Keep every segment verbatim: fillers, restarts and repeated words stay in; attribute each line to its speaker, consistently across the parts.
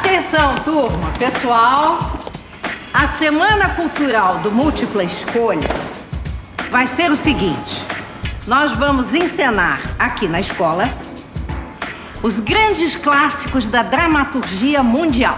Speaker 1: Atenção, turma, pessoal. A Semana Cultural do Múltipla Escolha vai ser o seguinte. Nós vamos encenar aqui na escola os grandes clássicos da dramaturgia mundial.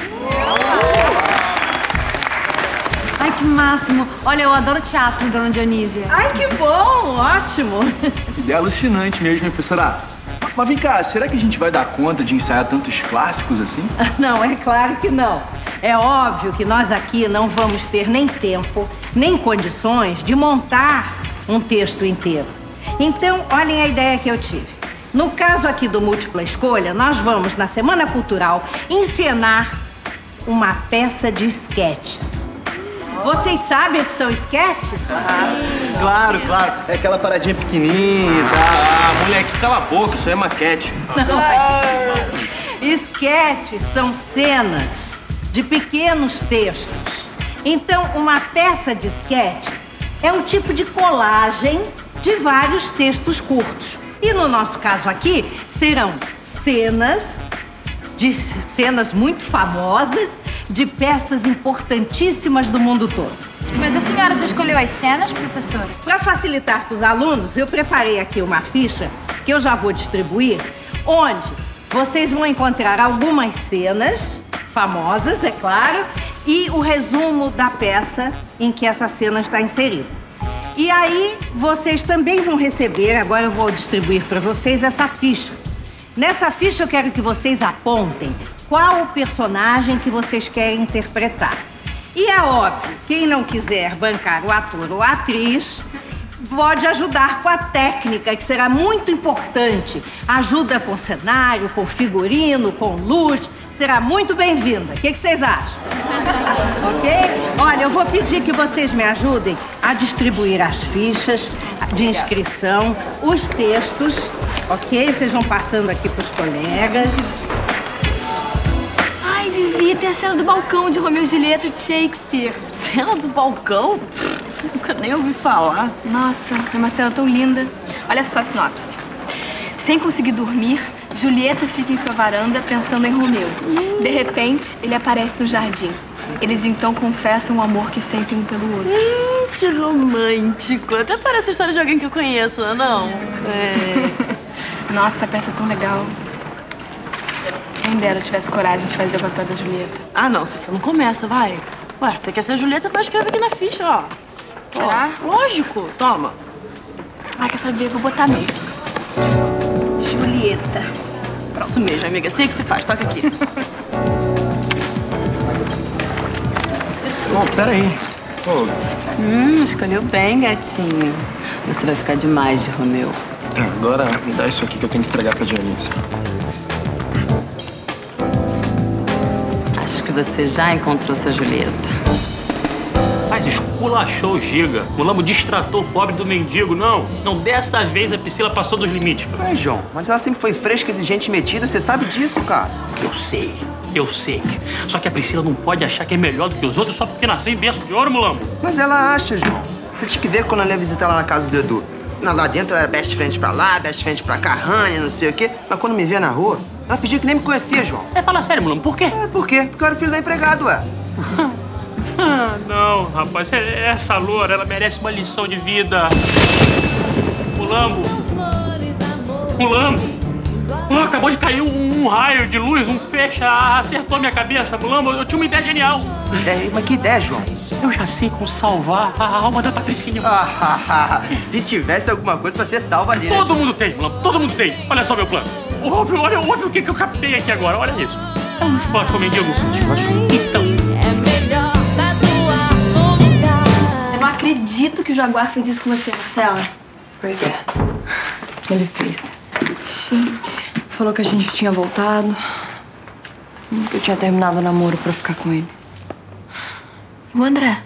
Speaker 2: Ai, que máximo. Olha, eu adoro teatro, dona Dionísia.
Speaker 1: Ai, que bom, ótimo.
Speaker 3: É alucinante mesmo, hein, professora? Mas vem cá, será que a gente vai dar conta de ensaiar tantos clássicos assim?
Speaker 1: Não, é claro que não. É óbvio que nós aqui não vamos ter nem tempo, nem condições de montar um texto inteiro. Então, olhem a ideia que eu tive. No caso aqui do Múltipla Escolha, nós vamos, na Semana Cultural, encenar uma peça de esquetes. Vocês sabem o que são esquetes?
Speaker 4: Ah, claro, claro. É aquela paradinha pequenininha e tal.
Speaker 3: Ah, moleque, cala a boca, isso é maquete.
Speaker 1: Não. Esquetes são cenas de pequenos textos. Então, uma peça de esquete é um tipo de colagem de vários textos curtos. E no nosso caso aqui, serão cenas, de cenas muito famosas, de peças importantíssimas do mundo todo.
Speaker 2: Mas a senhora já escolheu as cenas, professora?
Speaker 1: Para facilitar para os alunos, eu preparei aqui uma ficha que eu já vou distribuir, onde vocês vão encontrar algumas cenas famosas, é claro, e o resumo da peça em que essa cena está inserida. E aí, vocês também vão receber, agora eu vou distribuir para vocês essa ficha. Nessa ficha eu quero que vocês apontem qual o personagem que vocês querem interpretar. E é óbvio, quem não quiser bancar o ator ou a atriz, pode ajudar com a técnica, que será muito importante. Ajuda com cenário, com figurino, com luz, será muito bem-vinda. O que, que vocês acham? Ok? Olha, eu vou pedir que vocês me ajudem a distribuir as fichas de inscrição, os textos, ok? Vocês vão passando aqui para os colegas.
Speaker 2: Ai, Vivi, tem a cena do balcão de Romeu e Julieta de Shakespeare.
Speaker 5: Cena do balcão? Nunca nem ouvi falar.
Speaker 2: Nossa, é uma cena tão linda. Olha só a sinopse. Sem conseguir dormir, Julieta fica em sua varanda pensando em Romeu. De repente, ele aparece no jardim. Eles então confessam o amor que sentem um pelo outro.
Speaker 5: Hum, que romântico. Até parece a história de alguém que eu conheço, não é não? É.
Speaker 2: Nossa, a peça é tão legal. Quem dera eu tivesse coragem de fazer o papel da Julieta.
Speaker 5: Ah, não, se você não começa, vai. Ué, você quer ser a Julieta, vai escrever aqui na ficha, ó.
Speaker 2: Será?
Speaker 5: Ó, lógico. Toma.
Speaker 2: Ah, quer saber? Vou botar mesmo. Julieta.
Speaker 5: Pronto. Isso mesmo, amiga. Sei o que se faz. Toca aqui.
Speaker 4: Bom, peraí. Pô.
Speaker 5: Hum, escolheu bem, gatinho. Você vai ficar demais de Romeu.
Speaker 4: Agora me dá isso aqui que eu tenho que entregar pra Dionísia.
Speaker 5: Acho que você já encontrou sua Julieta.
Speaker 6: Mas esculachou o Giga. O Lambo distratou o pobre do mendigo. Não, não, desta vez a Priscila passou dos limites.
Speaker 7: Ai, João, mas ela sempre foi fresca, exigente e metida. Você sabe disso, cara?
Speaker 6: Eu sei, eu sei. Só que a Priscila não pode achar que é melhor do que os outros só porque nasceu em berço de ouro, Mulambo.
Speaker 7: Mas ela acha, João. Você tinha que ver quando ela ia visitar lá na casa do Edu. Lá dentro ela era best friend pra lá, best friend pra cá, Rania, não sei o quê. Mas quando me via na rua, ela pedia que nem me conhecia, João.
Speaker 6: É, fala sério, Mulambo, por quê?
Speaker 7: É, por quê? Porque eu era filho da empregada, ué.
Speaker 6: Ah, não, rapaz, essa loura, ela merece uma lição de vida. Mulambo. Mulambo. Mulambo, acabou de cair um, um raio de luz, um feixe, acertou minha cabeça, Mulambo. Eu tinha uma ideia genial.
Speaker 7: É, mas que ideia, João?
Speaker 6: Eu já sei como salvar a alma da Patricinha.
Speaker 7: Ah, se tivesse alguma coisa pra ser salva ali, né?
Speaker 6: Todo mundo tem, Mulambo, todo mundo tem. Olha só meu plano. Ouve, olha, ouve o que, que eu captei aqui agora, olha isso. É um esporte com o mendigo. Então.
Speaker 2: É melhor tatuar no lugar. Eu não acredito que o Jaguar fez isso com você, Marcela.
Speaker 8: Pois é. Ele fez.
Speaker 2: Gente.
Speaker 8: Falou que a gente tinha voltado. Que eu tinha terminado o namoro pra ficar com ele.
Speaker 2: E o André?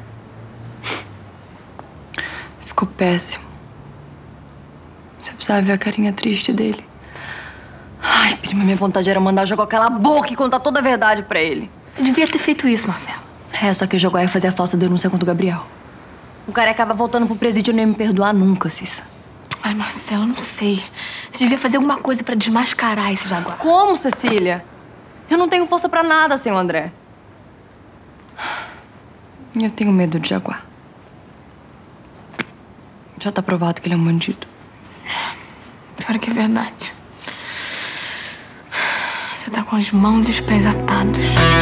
Speaker 8: Ficou péssimo. Você precisava ver a carinha triste dele. Ai, prima, minha vontade era mandar jogar aquela boca e contar toda a verdade pra ele.
Speaker 2: Eu devia ter feito isso, Marcela.
Speaker 8: É, só que o Jaguar ia fazer a falsa denúncia contra o Gabriel. O cara acaba voltando pro presídio e não ia me perdoar nunca, Cissa.
Speaker 2: Ai, Marcela, não sei. Você devia fazer alguma coisa pra desmascarar esse Jaguar.
Speaker 8: Como, Cecília? Eu não tenho força pra nada sem o André. E eu tenho medo de Jaguar. Já tá provado que ele é um bandido.
Speaker 2: Pior que é verdade. Você tá com as mãos e os pés atados.